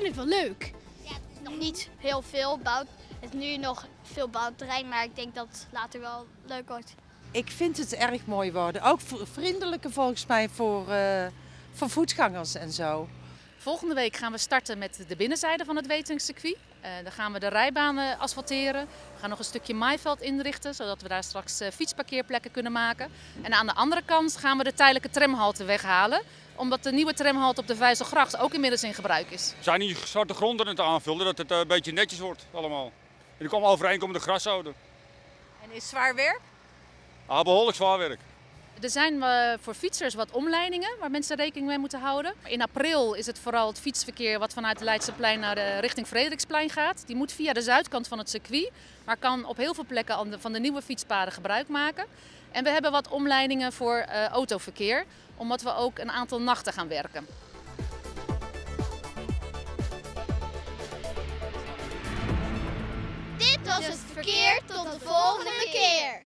vind het wel leuk. Ja, het is nog niet heel veel bouwd. Het is nu nog veel bouwterrein, maar ik denk dat het later wel leuk wordt. Ik vind het erg mooi worden. Ook vriendelijker volgens mij voor voetgangers en zo. Volgende week gaan we starten met de binnenzijde van het Wetering-circuit. Dan gaan we de rijbanen asfalteren. We gaan nog een stukje maaiveld inrichten, zodat we daar straks fietsparkeerplekken kunnen maken. En aan de andere kant gaan we de tijdelijke tramhalte weghalen, omdat de nieuwe tramhalte op de Vijzelgracht ook inmiddels in gebruik is. We zijn die zwarte grond aan het aanvullen, dat het een beetje netjes wordt allemaal. En er komen overeenkomende graszoden. En is zwaar werk? Behoorlijk zwaar werk. Er zijn voor fietsers wat omleidingen waar mensen rekening mee moeten houden. In april is het vooral het fietsverkeer wat vanuit de Leidseplein naar de richting Frederiksplein gaat. Die moet via de zuidkant van het circuit, maar kan op heel veel plekken van de nieuwe fietspaden gebruik maken. En we hebben wat omleidingen voor autoverkeer, omdat we ook een aantal nachten gaan werken. Dit was het verkeer tot de volgende keer.